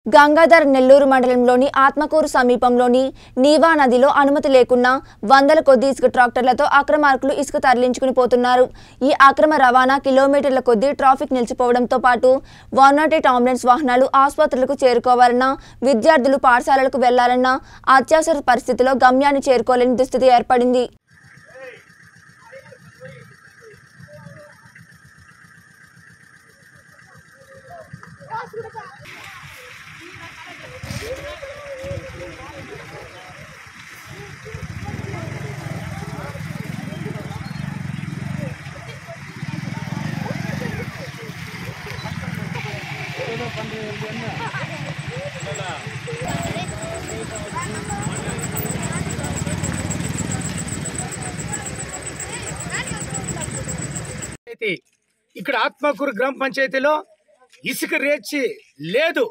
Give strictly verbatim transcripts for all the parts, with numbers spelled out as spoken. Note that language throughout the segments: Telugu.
గంగాధర్ నెల్లూరు మండలంలోని ఆత్మకూరు సమీపంలోని నీవా నదిలో అనుమతి లేకుండా వందల కొద్ది ఇసుక ట్రాక్టర్లతో అక్రమార్కులు ఇసుక తరలించుకుని పోతున్నారు। ఈ అక్రమ రవాణా కిలోమీటర్ల కొద్ది ట్రాఫిక్ నిలిచిపోవడంతో పాటు వన్ నాట్ ఎయిట్ అంబులెన్స్ వాహనాలు ఆసుపత్రులకు చేరుకోవాలన్నా, విద్యార్థులు పాఠశాలలకు వెళ్లాలన్నా అత్యవసర పరిస్థితిలో గమ్యాన్ని చేరుకోలేని దుస్థితి ఏర్పడింది। ఇక్కడ ఆత్మకూరు గ్రామ పంచాయతీలో ఇసుక రేచి లేదు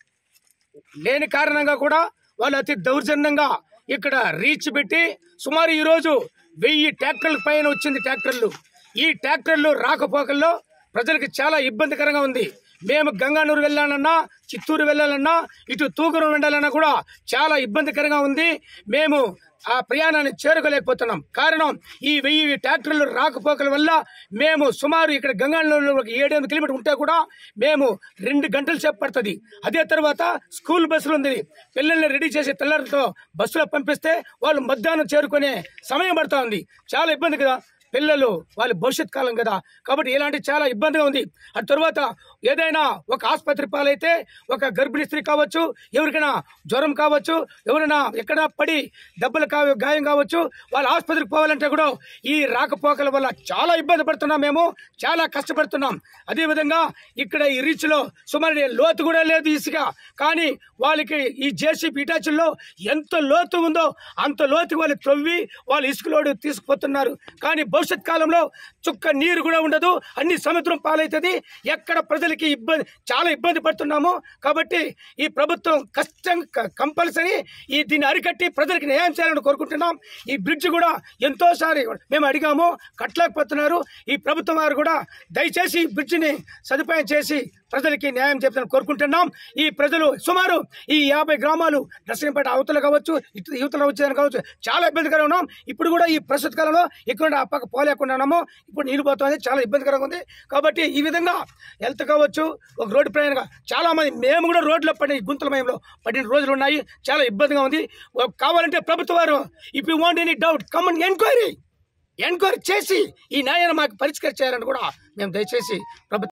లేని కారణంగా కూడా వాళ్ళు అతి దౌర్జన్యంగా ఇక్కడ రీచ్ పెట్టి సుమారు ఈ రోజు వెయ్యి ట్రాక్టర్ల పైన వచ్చింది। ట్రాక్టర్లు ఈ ట్రాక్టర్లు రాకపోకల్లో ప్రజలకు చాలా ఇబ్బందికరంగా ఉంది। మేము గంగానూరు వెళ్ళాలన్నా, చిత్తూరు వెళ్ళాలన్నా, ఇటు తూగురు వెళ్ళాలన్నా కూడా చాలా ఇబ్బందికరంగా ఉంది। మేము ఆ ప్రయాణాన్ని చేరుకోలేకపోతున్నాం। కారణం ఈ వెయ్యి ట్రాక్టర్లు రాకపోకల వల్ల మేము సుమారు ఇక్కడ గంగానూరులో ఏడు ఎనిమిది కిలోమీటర్ ఉంటే కూడా మేము రెండు గంటలు సేపు పడుతుంది। అదే తర్వాత స్కూల్ బస్సులు ఉంది, పిల్లల్ని రెడీ చేసి తెల్లరితో బస్సులో పంపిస్తే వాళ్ళు మధ్యాహ్నం చేరుకునే సమయం పడుతూ ఉంది। చాలా ఇబ్బంది కదా, పిల్లలు వాళ్ళ భవిష్యత్ కాలం కదా, కాబట్టి ఇలాంటి చాలా ఇబ్బందిగా ఉంది। ఆ తర్వాత ఏదైనా ఒక ఆసుపత్రి పాలైతే ఒక గర్భిణీ స్త్రీ కావచ్చు, ఎవరికైనా జ్వరం కావచ్చు, ఎవరైనా ఎక్కడ పడి దెబ్బలు కా గాయం కావచ్చు, వాళ్ళ ఆసుపత్రికి పోవాలంటే కూడా ఈ రాకపోకల వల్ల చాలా ఇబ్బంది పడుతున్నాం, మేము చాలా కష్టపడుతున్నాం। అదేవిధంగా ఇక్కడ ఈ రీచ్లో సుమారు లోతు కూడా లేదు ఇసుక, కానీ వాళ్ళకి ఈ జేసీబీ ఇటాచుల్లో ఎంత లోతు ఉందో అంత లోతు వాళ్ళు త్రవ్వి వాళ్ళు ఇసుక లోడు తీసుకుపోతున్నారు। కానీ భవిష్యత్ కాలంలో చుక్క నీరు కూడా ఉండదు, అన్ని సముద్రం పాలవుతుంది। ఎక్కడ ప్రజలకి ఇబ్బంది చాలా ఇబ్బంది పడుతున్నాము। కాబట్టి ఈ ప్రభుత్వం కష్టం కంపల్సరీ ఈ దీన్ని అరికట్టి ప్రజలకు న్యాయం చేయాలని కోరుకుంటున్నాం। ఈ బ్రిడ్జ్ కూడా ఎంతోసారి మేము అడిగాము, కట్టలేకపోతున్నారు। ఈ ప్రభుత్వం వారు కూడా దయచేసి ఈ బ్రిడ్జిని సదుపాయం చేసి ప్రజలకి న్యాయం చేయాలని కోరుకుంటున్నాం। ఈ ప్రజలు సుమారు ఈ యాభై గ్రామాలు నర్సింపేట అవతల కావచ్చు, ఇటు యువతల వచ్చేదని కావచ్చు, చాలా ఇబ్బందికరంగా ఉన్నాం। ఇప్పుడు కూడా ఈ ప్రస్తుత కాలంలో ఇక్కడ ఆ పక్క పోలేకుండా ఉన్నాము, ఇప్పుడు నీళ్ళు పోతుంది, చాలా ఇబ్బందికరంగా ఉంది। కాబట్టి ఈ విధంగా హెల్త్ కావచ్చు, ఒక రోడ్డు ప్రయాణంగా చాలా మంది మేము కూడా రోడ్లో పడిన గుంతలమయంలో పడిన రోజులు ఉన్నాయి, చాలా ఇబ్బందిగా ఉంది। కావాలంటే ప్రభుత్వం వారు if you want any doubt come and enquiry enquiry చేసి ఈ న్యాయాన్ని మాకు పరిష్కరించాలని కూడా మేము దయచేసి ప్రభుత్వం